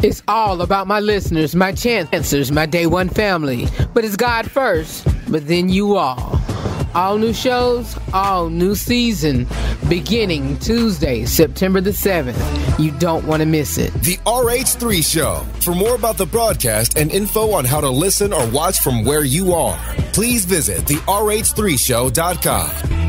It's all about my listeners, my chancers, my day one family. But it's God first, but then you all. All new shows, all new season, beginning Tuesday, September the 7th. You don't want to miss it. The RH3 Show. For more about the broadcast and info on how to listen or watch from where you are, please visit the RH3show.com.